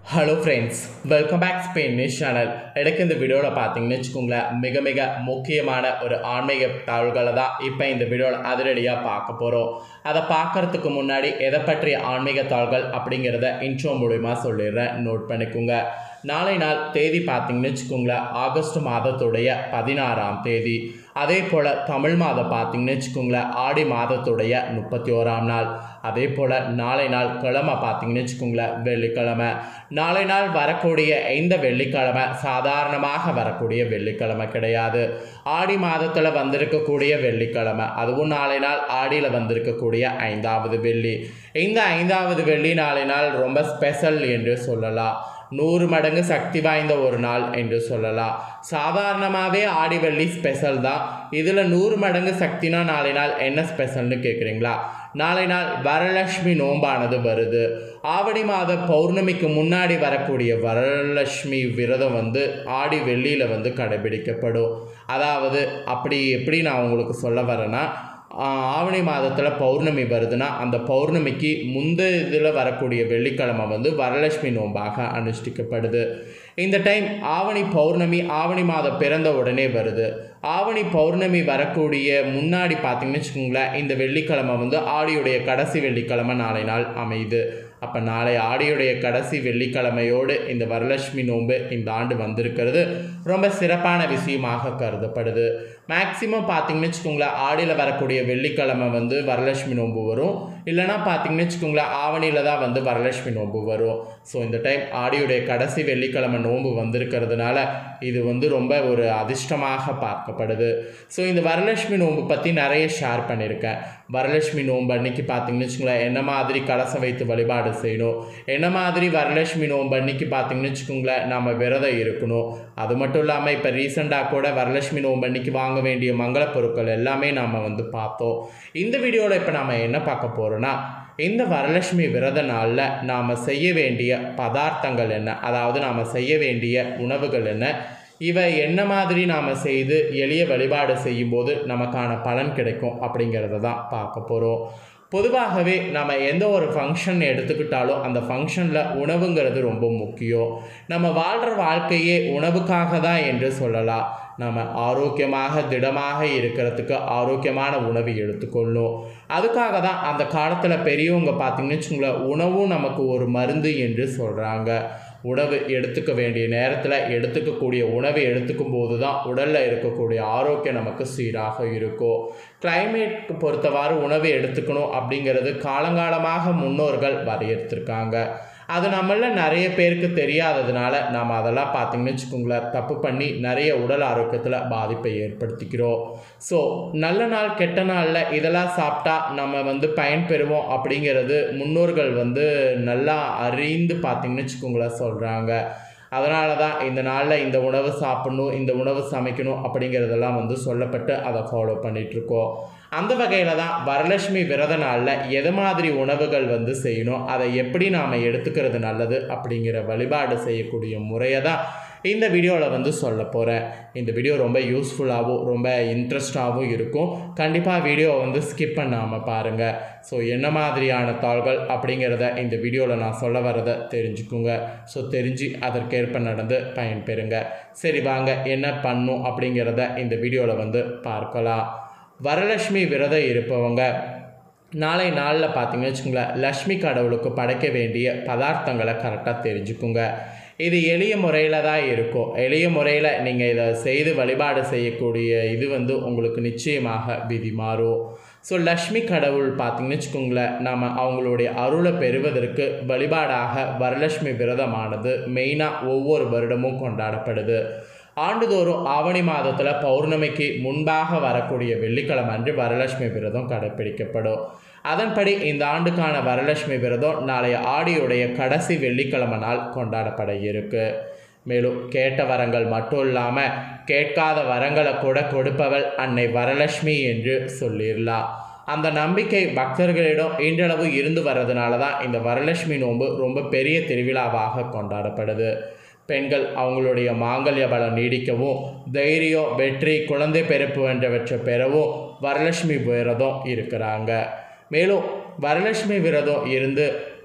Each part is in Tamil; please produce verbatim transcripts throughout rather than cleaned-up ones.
Hello friends, welcome back Spain news channel. எனக்கு இந்த வீடியோவில் பார்த்தீங்கன்னு வச்சுக்கோங்களேன், மிக மிக முக்கியமான ஒரு ஆன்மீக தகவல்களை தான் இப்போ இந்த வீடியோவில் அதிரடியாக பார்க்க போகிறோம். அதை பார்க்குறதுக்கு முன்னாடி எதை பற்றிய ஆன்மீக தகவல்கள் அப்படிங்கிறத இன்ட்ரோ மூலிமா சொல்லிடுறேன், நோட் பண்ணிக்கோங்க. நாளை நாள் தேதி பார்த்தீங்கன்னு வச்சுக்கோங்களேன், ஆகஸ்ட் மாதத்துடைய பதினாறாம் தேதி. அதே போல் தமிழ் மாதம் பார்த்தீங்கன்னு வச்சுக்கோங்களேன், ஆடி மாதத்துடைய முப்பத்தி ஓராம் நாள். அதே போல் நாளை நாள் கிழமை பார்த்தீங்கன்னு வச்சுக்கோங்களேன், வெள்ளிக்கிழமை. நாளை நாள் வரக்கூடிய இந்த வெள்ளிக்கிழமை சாதாரணமாக வரக்கூடிய வெள்ளிக்கிழமை கிடையாது. ஆடி மாதத்தில் வந்திருக்கக்கூடிய வெள்ளிக்கிழமை, அதுவும் நாளை நாள் ஆடியில் வந்திருக்கக்கூடிய ஐந்தாவது வெள்ளி. இந்த ஐந்தாவது வெள்ளி நாளை நாள் ரொம்ப ஸ்பெஷல் என்று சொல்லலாம். நூறு மடங்கு சக்தி வாய்ந்த ஒரு நாள் என்று சொல்லலாம். சாதாரணமாகவே ஆடி வெள்ளி ஸ்பெஷல் தான். இதில் நூறு மடங்கு சக்தினா நாளை நாள் என்ன ஸ்பெஷல்னு கேட்குறீங்களா? நாளை நாள் வரலட்சுமி நோம்பானது வருது. ஆவணி மாத பௌர்ணமிக்கு முன்னாடி வரக்கூடிய வரலட்சுமி விரதம் வந்து ஆடி வெள்ளியில் வந்து கடைபிடிக்கப்படும். அதாவது அப்படி எப்படி நான் உங்களுக்கு சொல்ல வரேன்னா, ஆவணி மாதத்தில் பௌர்ணமி வருதுன்னா அந்த பௌர்ணமிக்கு முந்த இதில் வரக்கூடிய வெள்ளிக்கிழமை வந்து வரலட்சுமி நோம்பாக அனுஷ்டிக்கப்படுது. இந்த டைம் ஆவணி பௌர்ணமி ஆவணி மாதம் பிறந்த உடனே வருது. ஆவணி பௌர்ணமி வரக்கூடிய முன்னாடி பார்த்தீங்கன்னு வச்சுக்கோங்களேன், இந்த வெள்ளிக்கிழமை வந்து ஆடியுடைய கடைசி வெள்ளிக்கிழமை நாளை நாள் அமையுது. அப்போ நாளை ஆடியுடைய கடைசி வெள்ளிக்கிழமையோடு இந்த வரலட்சுமி நோன்பு இந்த ஆண்டு வந்திருக்கிறது ரொம்ப சிறப்பான விஷயமாக கருதப்படுது. மேக்சிமம் பார்த்தீங்கன்னு வச்சுக்கோங்களேன், ஆடியில் வரக்கூடிய வெள்ளிக்கிழமை வந்து வரலட்சுமி நோன்பு வரும். இல்லைனா பார்த்தீங்கன்னு வச்சுக்கோங்களேன், ஆவணியில் தான் வந்து வரலட்சுமி நோன்பு வரும். ஸோ இந்த டைம் ஆடியுடைய கடைசி வெள்ளிக்கிழமை நோன்பு வந்திருக்கிறதுனால இது வந்து ரொம்ப ஒரு அதிர்ஷ்டமாக பார்க்கப்படுது. ஸோ இந்த வரலட்சுமி நோன்பு பற்றி நிறைய ஷேர் பண்ணியிருக்கேன். வரலட்சுமி நோன்பு அன்னைக்கு பார்த்தீங்கன்னு வச்சுக்கோங்களேன், என்ன மாதிரி கலசம் வைத்து வழிபாடு செய்யணும், என்ன மாதிரி வரலட்சுமி நோன்பு அன்னைக்கு பார்த்தீங்கன்னு வச்சுக்கோங்களேன் நம்ம விரதம் இருக்கணும். அது மட்டும் இல்லாமல் இப்போ ரீசெண்டாக கூட வரலட்சுமி நோன்பு அன்னைக்கு வாங்க வேண்டிய மங்கள பொருட்கள் எல்லாமே நாம் வந்து பார்த்தோம். இந்த வீடியோவில் இப்போ நாம் என்ன பார்க்க போகிறோன்னா, இந்த வரலட்சுமி விரத நாளில் நாம் செய்ய வேண்டிய பதார்த்தங்கள் என்ன, அதாவது நாம் செய்ய வேண்டிய உணவுகள் என்ன, இவை என்ன மாதிரி நாம் செய்து எளிய வழிபாடு செய்யும்போது நமக்கான பலன் கிடைக்கும் அப்படிங்கிறத தான் பார்க்க போகிறோம். பொதுவாகவே நம்ம எந்த ஒரு ஃபங்க்ஷன் எடுத்துக்கிட்டாலும் அந்த ஃபங்க்ஷனில் உணவுங்கிறது ரொம்ப முக்கியம். நம்ம வாழ்கிற வாழ்க்கையே உணவுக்காக தான் என்று சொல்லலாம். நம்ம ஆரோக்கியமாக திடமாக இருக்கிறதுக்கு ஆரோக்கியமான உணவு எடுத்துக்கொள்ளணும். அதுக்காக தான் அந்த காலத்தில் பெரியவங்க பார்த்திங்கன்னு வச்சுங்களேன், உணவும் நமக்கு ஒரு மருந்து என்று சொல்கிறாங்க. உணவு எடுத்துக்க வேண்டிய நேரத்தில் எடுத்துக்கக்கூடிய உணவை எடுத்துக்கும் போது தான் உடலில் இருக்கக்கூடிய ஆரோக்கியம் நமக்கு சீராக இருக்கும். கிளைமேட்க்கு பொறுத்தவாறு உணவை எடுத்துக்கணும் அப்படிங்கிறது காலங்காலமாக முன்னோர்கள் வரையறுத்திருக்காங்க. அது நம்மள நிறைய பேருக்கு தெரியாததுனால நாம் அதெல்லாம் பார்த்திங்கன்னு வச்சுக்கோங்களேன் தப்பு பண்ணி நிறைய உடல் ஆரோக்கியத்தில் பாதிப்பை ஏற்படுத்திக்கிறோம். ஸோ நல்ல நாள் கெட்ட நாளில் இதெல்லாம் சாப்பிட்டா நம்ம வந்து பயன்பெறுவோம் அப்படிங்கிறது முன்னோர்கள் வந்து நல்லா அறிந்து பார்த்திங்கன்னு வச்சுக்கோங்களேன் சொல்கிறாங்க. அதனால தான் இந்த நாளில் இந்த உணவு சாப்பிட்ணும், இந்த உணவு சமைக்கணும் அப்படிங்கிறதெல்லாம் வந்து சொல்லப்பட்டு அதை ஃபாலோ பண்ணிகிட்ருக்கோம். அந்த வகையில் தான் வரலட்சுமி விரத நாளில் எது மாதிரி உணவுகள் வந்து செய்யணும், அதை எப்படி நாம் எடுத்துக்கிறது நல்லது அப்படிங்கிற வழிபாடு செய்யக்கூடிய முறையை தான் இந்த வீடியோவில் வந்து சொல்ல போகிறேன். இந்த வீடியோ ரொம்ப யூஸ்ஃபுல்லாகவும் ரொம்ப இன்ட்ரெஸ்டாகவும் இருக்கும். கண்டிப்பாக வீடியோவை வந்து ஸ்கிப் பண்ணாமல் பாருங்கள். ஸோ என்ன மாதிரியான தாள்கள் அப்படிங்கிறத இந்த வீடியோவில் நான் சொல்ல வரதை தெரிஞ்சுக்குங்க. ஸோ தெரிஞ்சு அதற்கேற்ப நடந்து பயன்பெறுங்க. சரி வாங்க என்ன பண்ணும் அப்படிங்கிறத இந்த வீடியோவில் வந்து பார்க்கலாம். வரலட்சுமி விரதம் இருப்பவங்க நாளை நாளில் பார்த்தீங்கன்னு வச்சுக்கோங்களேன், லக்ஷ்மி கடவுளுக்கு படைக்க வேண்டிய பதார்த்தங்களை கரெக்டாக தெரிஞ்சுக்குங்க. இது எளிய முறையில் தான் இருக்கும். எளிய முறையில் நீங்கள் இதை செய்து வழிபாடு செய்யக்கூடிய இது வந்து உங்களுக்கு நிச்சயமாக விதி மாறும். ஸோ லக்ஷ்மி கடவுள் பார்த்திங்கன்னு வச்சுக்கோங்களேன், நம்ம அவங்களுடைய அருளை பெறுவதற்கு வழிபாடாக வரலட்சுமி விரதமானது மெயினாக ஒவ்வொரு வருடமும் கொண்டாடப்படுது. ஆண்டுதோறும் ஆவணி மாதத்தில் பௌர்ணமிக்கு முன்பாக வரக்கூடிய வெள்ளிக்கிழமை அன்று வரலட்சுமி விரதம் கடைப்பிடிக்கப்படும். அதன்படி இந்த ஆண்டுக்கான வரலட்சுமி விரதம் நாளைய ஆடியுடைய கடைசி வெள்ளிக்கிழமை நாள் கொண்டாடப்பட இருக்கு. மேலும் கேட்ட வரங்கள் மட்டும் இல்லாமல் கேட்காத வரங்களை கூட கொடுப்பவள் அன்னை வரலட்சுமி என்று சொல்லிடலாம். அந்த நம்பிக்கை பக்தர்களிடம் இன்றளவு இருந்து வர்றதுனால தான் இந்த வரலட்சுமி நோன்பு ரொம்ப பெரிய திருவிழாவாக கொண்டாடப்படுது. பெண்கள் அவங்களுடைய மாங்கல்ய பலம் நீடிக்கவும், தைரியம், வெற்றி, குழந்தை பிறப்பு என்றவற்றை பெறவும் வரலட்சுமி விரதம் இருக்கிறாங்க. மேலும் வரலட்சுமி விரதம் இருந்து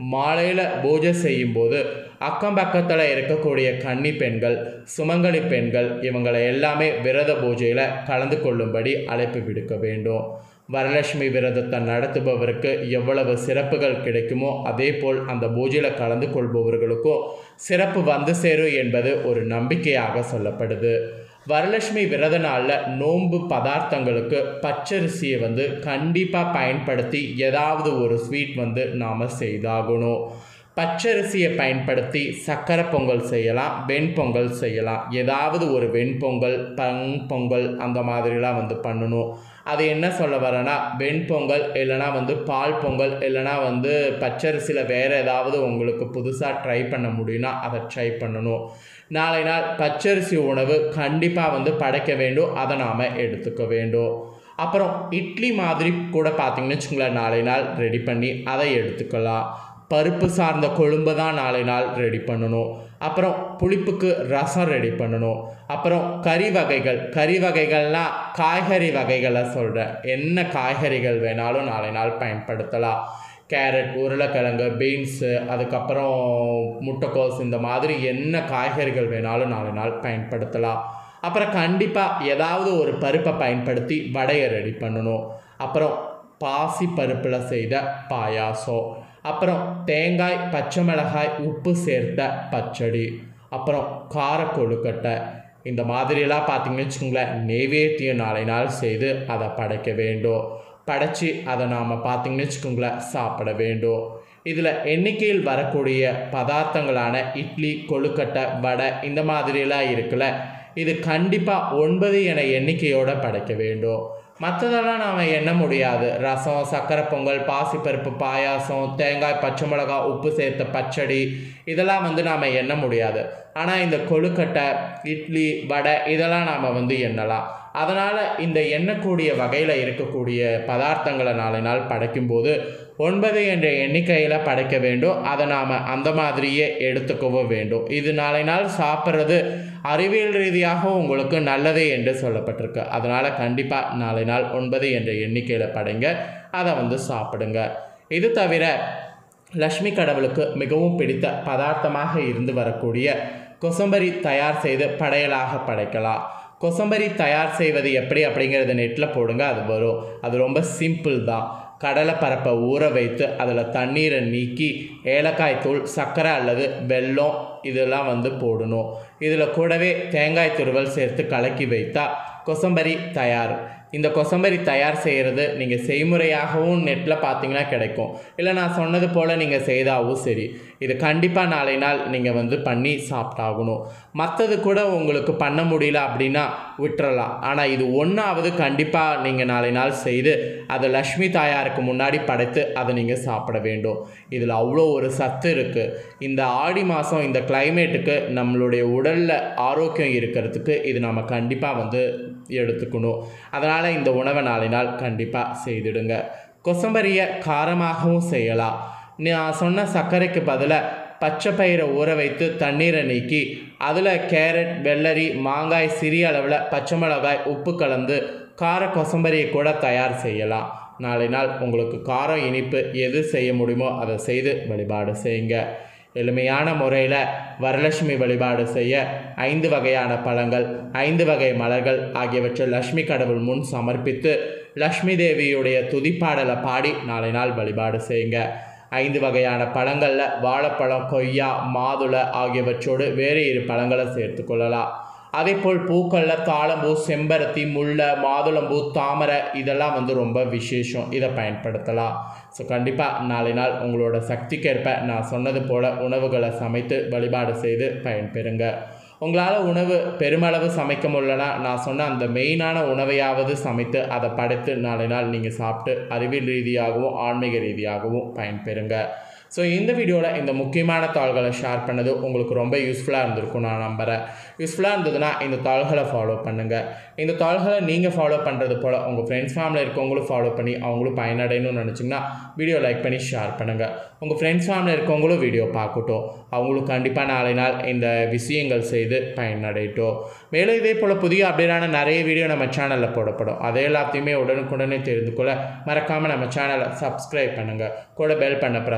மாலையில் பூஜை செய்யும்போது அக்கம் பக்கத்தில் இருக்கக்கூடிய கன்னி பெண்கள், சுமங்கலி பெண்கள் இவங்களை எல்லாமே விரத பூஜையில் கலந்து கொள்ளும்படி அழைப்பு விடுக்க வேண்டும். வரலட்சுமி விரதத்தை நடத்துபவருக்கு எவ்வளவு சிறப்புகள் கிடைக்குமோ அதே போல் அந்த பூஜையில் கலந்து கொள்பவர்களுக்கும் சிறப்பு வந்து சேரும் என்பது ஒரு நம்பிக்கையாக சொல்லப்படுது. வரலட்சுமி விரத நாளில் நோன்பு பதார்த்தங்களுக்கு பச்சரிசியை வந்து கண்டிப்பாக பயன்படுத்தி ஏதாவது ஒரு ஸ்வீட் வந்து நாம் செய்தாகணும். பச்சரிசியை பயன்படுத்தி சக்கரை பொங்கல் செய்யலாம், வெண்பொங்கல் செய்யலாம். ஏதாவது ஒரு வெண்பொங்கல், பங் பொங்கல் அந்த மாதிரிலாம் வந்து பண்ணணும். அது என்ன சொல்ல வரேன்னா, வெண்பொங்கல் இல்லைனா வந்து பால் பொங்கல் இல்லைனா வந்து பச்சரிசியில் வேறு ஏதாவது உங்களுக்கு புதுசாக ட்ரை பண்ண முடியும்னா அதை ட்ரை பண்ணணும். நாளை நாள் பச்சரிசி உணவு கண்டிப்பாக வந்து படைக்க வேண்டும், அதை நாம் எடுத்துக்க வேண்டும். அப்புறம் இட்லி மாதிரி கூட பார்த்திங்கன்னு வச்சுங்களேன், நாளை நாள் ரெடி பண்ணி அதை எடுத்துக்கலாம். பருப்பு சார்ந்த கொழும்பு தான் நாளை நாள் ரெடி பண்ணணும். அப்புறம் புளிப்புக்கு ரசம் ரெடி பண்ணணும். அப்புறம் கறி வகைகள், கறி வகைகள்னால் காய்கறி வகைகளை சொல்கிறேன். என்ன காய்கறிகள் வேணாலும் நாளை நாள் பயன்படுத்தலாம். கேரட், உருளைக்கிழங்கு, பீன்ஸு, அதுக்கப்புறம் முட்டைக்கோஸ், இந்த மாதிரி என்ன காய்கறிகள் வேணாலும் நாளை நாள் பயன்படுத்தலாம். அப்புறம் கண்டிப்பாக ஏதாவது ஒரு பருப்பை பயன்படுத்தி வடையை ரெடி பண்ணணும். அப்புறம் பாசி பருப்பில் செய்த பாயாசம், அப்புறம் தேங்காய், பச்சை மிளகாய், உப்பு சேர்த்த பச்சடி, அப்புறம் கார கொழுக்கட்டை, இந்த மாதிரியெல்லாம் பார்த்திங்கன்னு வச்சுக்கோங்களேன் நெய்வேத்தியம் நாளை நாள் செய்து அதை படைக்க வேண்டும். படைச்சி அதை நாம் பார்த்திங்கன்னு வச்சுக்கோங்களேன் சாப்பிட வேண்டும். இதில் எண்ணிக்கையில் வரக்கூடிய பதார்த்தங்களான இட்லி, கொழுக்கட்டை, வடை இந்த மாதிரியெல்லாம் இருக்குல்ல, இது கண்டிப்பாக ஒன்பது என எண்ணிக்கையோடு படைக்க வேண்டும். மற்றதெல்லாம் நாம் எண்ண முடியாது. ரசம், சக்கரை பொங்கல், பாசிப்பருப்பு பாயாசம், தேங்காய், பச்சை மிளகா, உப்பு சேர்த்த பச்சடி, இதெல்லாம் வந்து நாம் எண்ண முடியாது. ஆனால் இந்த கொழுக்கட்டை, இட்லி, வடை இதெல்லாம் நாம் வந்து எண்ணலாம். அதனால் இந்த எண்ணக்கூடிய வகையில் இருக்கக்கூடிய பதார்த்தங்களை நாளை நாள் படைக்கும்போது ஒன்பது என்ற எண்ணிக்கையில் படைக்க வேண்டும். அதை நாம் அந்த மாதிரியே எடுத்துக்கவும் வேண்டும். இது நாளை நாள் சாப்பிட்றது அறிவியல் ரீதியாக உங்களுக்கு நல்லது என்று சொல்லப்பட்டிருக்கு. அதனால் கண்டிப்பாக நாளை நாள் ஒன்பது என்ற எண்ணிக்கையில் படைங்க, அதை வந்து சாப்பிடுங்க. இது தவிர லக்ஷ்மி கடவுளுக்கு மிகவும் பிடித்த பதார்த்தமாக இருந்து வரக்கூடிய கொசம்பரி தயார் செய்து படையலாக படைக்கலாம். கொசம்பரி தயார் செய்வது எப்படி அப்படிங்கிறத நெட்டில் போடுங்க, அது வரும். அது ரொம்ப சிம்பிள் தான். கடலை பருப்பை ஊற வைத்து அதில் தண்ணீரை நீக்கி ஏலக்காய் தூள், சர்க்கரை அல்லது வெல்லம் இதெல்லாம் வந்து போடணும். இதில் கூடவே தேங்காய் துருவல் சேர்த்து கலக்கி வைத்தா கொசம்பரி தயார். இந்த கொசம்பரி தயார் செய்கிறது நீங்கள் செய்முறையாகவும் நெட்டில் பார்த்தீங்கன்னா கிடைக்கும். இல்லை நான் சொன்னது போல் நீங்கள் செய்தாவும் சரி, இது கண்டிப்பாக நாளை நாள் நீங்கள் வந்து பண்ணி சாப்பிட்டாகணும். மற்றது கூட உங்களுக்கு பண்ண முடியல அப்படின்னா விட்டுறலாம். ஆனால் இது ஒன்றாவது கண்டிப்பாக நீங்கள் நாளை நாள் செய்து அதை லக்ஷ்மி தாயாருக்கு முன்னாடி படைத்து அதை நீங்கள் சாப்பிட வேண்டும். இதில் அவ்வளோ ஒரு சத்து இருக்குது. இந்த ஆடி மாதம் இந்த கிளைமேட்டுக்கு நம்மளுடைய உடலில் ஆரோக்கியம் இருக்கிறதுக்கு இது நம்ம கண்டிப்பாக வந்து எடுத்துக்கணும். அதனால் இந்த உணவை நாளை நாள் கண்டிப்பாக செய்திடுங்க. கொசம்பரியை காரமாகவும் செய்யலாம். நான் சொன்ன சர்க்கரைக்கு பதிலாக பச்சை பயிரை ஊற வைத்து தண்ணீரை நீக்கி அதில் கேரட், வெள்ளரி, மாங்காய், சிறிய அளவில் பச்சை மிளகாய், உப்பு கலந்து கார கொசம்பரியை கூட தயார் செய்யலாம். நாளை நாள் உங்களுக்கு காரம், இனிப்பு எது செய்ய முடியுமோ அதை செய்து வழிபாடு செய்யுங்க. எளிமையான முறையில் வரலட்சுமி வழிபாடு செய்ய ஐந்து வகையான பழங்கள், ஐந்து வகை மலர்கள் ஆகியவற்றை லக்ஷ்மி கடவுள் முன் சமர்ப்பித்து லக்ஷ்மி தேவியுடைய துதிப்பாடலை பாடி நாளை நாள் வழிபாடு செய்யுங்க. ஐந்து வகையான பழங்களில் வாழைப்பழம், கொய்யா, மாதுளை ஆகியவற்றோடு வேறு இரு பழங்களை சேர்த்து கொள்ளலாம். அதேபோல் பூக்களில் தாழம்பூ, செம்பருத்தி, முல்லை, மாதுளம்பூ, தாமரை இதெல்லாம் வந்து ரொம்ப விசேஷம். இதை பயன்படுத்தலாம். ஸோ கண்டிப்பாக நாளை நாள் உங்களோட சக்திக்கேற்ப நான் சொன்னது போல் உணவுகளை சமைத்து வழிபாடு செய்து பயன்பெறுங்க. உங்களால் உணவு பெருமளவு சமைக்க முடியலனா நான் சொன்ன அந்த மெயினான உணவையாவது சமைத்து அதை படைத்து நாளை நாள் நீங்கள் சாப்பிட்டு அறிவியல் ரீதியாகவும் ஆன்மீக ரீதியாகவும் பயன்பெறுங்க. ஸோ இந்த வீடியோவில் இந்த முக்கியமான தாள்களை ஷேர் பண்ணது உங்களுக்கு ரொம்ப யூஸ்ஃபுல்லாக இருந்திருக்கும் நான் நம்புகிறேன். யூஸ்ஃபுல்லாக இருந்ததுன்னா இந்த தாள்களை ஃபாலோ பண்ணுங்கள். இந்த தாள்களை நீங்கள் ஃபாலோ பண்ணுறது போல் உங்கள் ஃப்ரெண்ட்ஸ் ஃபேமிலியில் இருக்கவங்களும் ஃபாலோ பண்ணி அவங்களும் பயனடையணும்னு நினச்சிங்கன்னா வீடியோ லைக் பண்ணி ஷேர் பண்ணுங்கள். உங்கள் ஃப்ரெண்ட்ஸ் ஃபேமிலியில் இருக்கவங்களும் வீடியோ பார்க்கட்டும். அவங்களும் கண்டிப்பாக நாளை நாள் இந்த விஷயங்கள் செய்து பயனடையட்டும். மேலும் இதே போல் புதிய அப்டேட்டான நிறைய வீடியோ நம்ம சேனலில் போடப்படும். அதே எல்லாத்தையுமே உடனுக்குடனே தெரிந்து கொள்ள மறக்காமல் நம்ம சேனலை சப்ஸ்கிரைப் பண்ணுங்கள். கூட பெல் பண்ண ப்ரெஸ் பண்ணுங்கள்.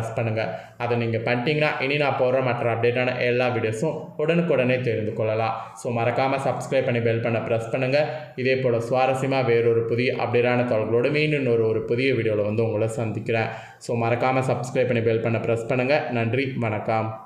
பண்ணுங்கள். அதை நீங்கள் பண்ணிட்டீங்கன்னா இனி நான் போடுற மற்ற அப்டேட்டான எல்லா வீடியோஸும் உடனுக்குடனே தெரிந்து கொள்ளலாம். ஸோ மறக்காமல் சப்ஸ்கிரைப் பண்ணி பெல் பண்ண ப்ரெஸ் பண்ணுங்கள். இதே போல் சுவாரஸ்யமாக வேறொரு புதிய அப்டேட்டான தகவலோடு மீண்டும் இன்னொரு ஒரு புதிய வீடியோவில் வந்து உங்களை சந்திக்கிறேன். ஸோ மறக்காமல் சப்ஸ்கிரைப் பண்ணி பெல் பண்ண ப்ரெஸ் பண்ணுங்கள். நன்றி, வணக்கம்.